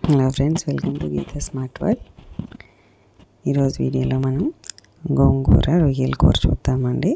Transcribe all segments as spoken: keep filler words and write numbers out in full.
Hello friends, welcome to Geeta smart world. ఈరోజు వీడియోలో మనం గోంగూర రొయ్యల కూర చూద్దామండి.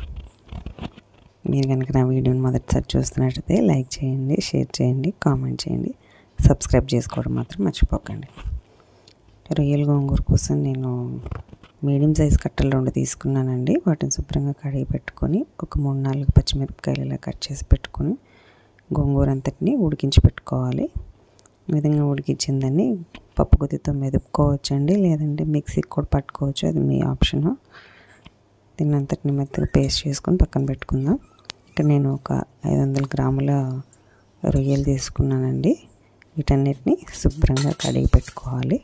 మీరు కనుక నా వీడియోని మొదటిసారి చూస్తున్నట్టయితే లైక్ చేయండి, షేర్ చేయండి, కామెంట్ చేయండి, సబ్స్క్రైబ్ చేసుకోవడం మాత్రం మర్చిపోకండి. రొయ్యల గోంగూర కోసం నేను మీడియం సైజ్ కట్టలు రెండు తీసుకున్నానండి. వాటిని శుభ్రంగా కడిగి పెట్టుకొని ఒక మూడు నాలుగు పచ్చిమిరపకాయలు ఇలా కట్ చేసి పెట్టుకొని గోంగూర అంతటిని ఉడికించి పెట్టుకోవాలి. ఈ విధంగా ఉడికించిందని పప్పు గుత్తితో మెదుపుకోవచ్చండి, లేదంటే మిక్సీకి కూడా పట్టుకోవచ్చు, అది మీ ఆప్షను. దీన్ని అంతటిని మెత్తగా పేస్ట్ చేసుకొని పక్కన పెట్టుకుందాం. ఇక్కడ నేను ఒక ఐదు వందల గ్రాముల రొయ్యలు తీసుకున్నానండి. వీటన్నిటిని శుభ్రంగా కడిగి పెట్టుకోవాలి.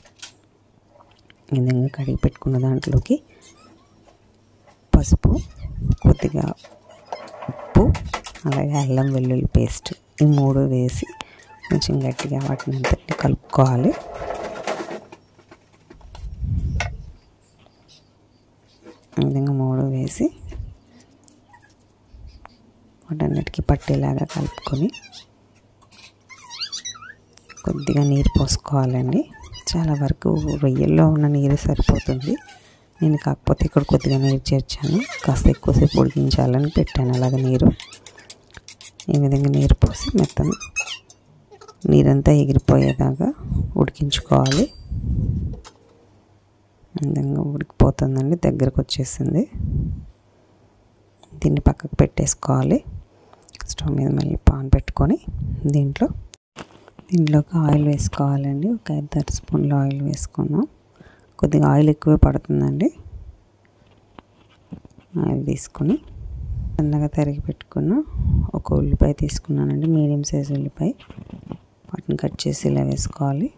ఈ విధంగా కడిగి పెట్టుకున్న దాంట్లోకి పసుపు, కొద్దిగా ఉప్పు, అలాగే అల్లం వెల్లుల్లి పేస్ట్ ఈ మూడు వేసి కొంచెం గట్టిగా వాటిని అంతటిని కలుపుకోవాలి. ఈ విధంగా మూడు వేసి వాటన్నిటికీ పట్టేలాగా కలుపుకొని కొద్దిగా నీరు పోసుకోవాలండి. చాలా వరకు రొయ్యల్లో ఉన్న నీరు సరిపోతుంది. నేను కాకపోతే ఇక్కడ కొద్దిగా నీరు చేర్చాను, కాస్త ఎక్కువసేపు ఉడికించాలని పెట్టాను అలాగే నీరు. ఈ విధంగా నీరు పోసి మెత్తం నీరంతా ఎగిరిపోయేదాకా ఉడికించుకోవాలి. ఈ విధంగా ఉడికిపోతుందండి, దగ్గరకు వచ్చేసింది. దీన్ని పక్కకు పెట్టేసుకోవాలి. స్టవ్ మీద మళ్ళీ పాన్ పెట్టుకొని దీంట్లో దీంట్లోకి ఆయిల్ వేసుకోవాలండి. ఒక ఐదారు స్పూన్ల ఆయిల్ వేసుకుందాం. కొద్దిగా ఆయిల్ ఎక్కువే పడుతుందండి. ఆయిల్ తీసుకొని సన్నగా తరిగి పెట్టుకున్న ఒక ఉల్లిపాయ తీసుకున్నానండి, మీడియం సైజ్ ఉల్లిపాయ. వాటిని కట్ చేసి ఇలా వేసుకోవాలి.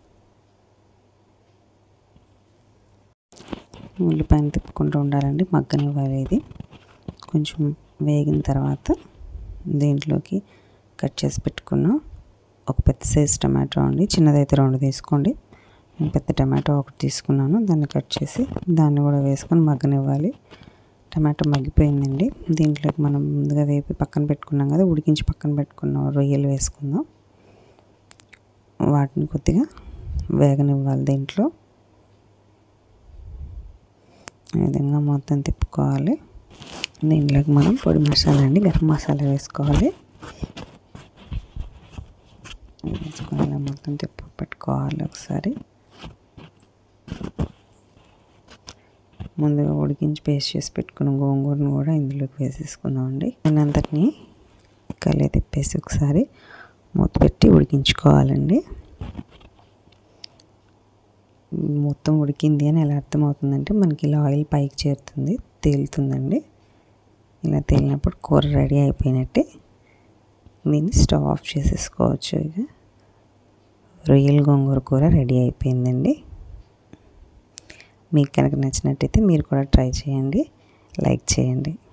ఉల్లిపాయను తిప్పుకుంటూ ఉండాలండి, మగ్గనివ్వాలి. ఇది కొంచెం వేగిన తర్వాత దీంట్లోకి కట్ చేసి పెట్టుకున్న ఒక పెద్ద సైజ్ టమాటో అండి, చిన్నదైతే రెండు తీసుకోండి. నేను పెద్ద టమాటో ఒకటి తీసుకున్నాను, దాన్ని కట్ చేసి దాన్ని కూడా వేసుకొని మగ్గనివ్వాలి. టమాటో మగ్గిపోయిందండి. దీంట్లోకి మనం ముందుగా వేపి పక్కన పెట్టుకున్నాం కదా, ఉడికించి పక్కన పెట్టుకున్న రొయ్యలు వేసుకుందాం. వాటిని కొద్దిగా వేగనివ్వాలి. దీంట్లో ఈ విధంగా మొత్తం తిప్పుకోవాలి. దీంట్లోకి మనం పొడి మసాలా అండి, గరం మసాలా వేసుకోవాలి. వేసుకొని ఇలా మొత్తం తిప్పు పెట్టుకోవాలి. ఒకసారి ముందుగా ఉడికించి పేస్ట్ చేసి పెట్టుకున్న గోంగూరను కూడా ఇందులోకి వేసేసుకుందాం అండి. దీనంతటిని కలే తిప్పేసి ఒకసారి మూత పెట్టి ఉడికించుకోవాలండి. మొత్తం ఉడికింది అని ఎలా అర్థమవుతుందంటే మనకి ఇలా ఆయిల్ పైకి చేరుతుంది, తేలుతుందండి. ఇలా తేలినప్పుడు కూర రెడీ అయిపోయినట్టే. దీన్ని స్టవ్ ఆఫ్ చేసేసుకోవచ్చు. ఇక రొయ్యల గోంగూర కూర రెడీ అయిపోయిందండి. మీకు కనుక నచ్చినట్టయితే మీరు కూడా ట్రై చేయండి, లైక్ చేయండి.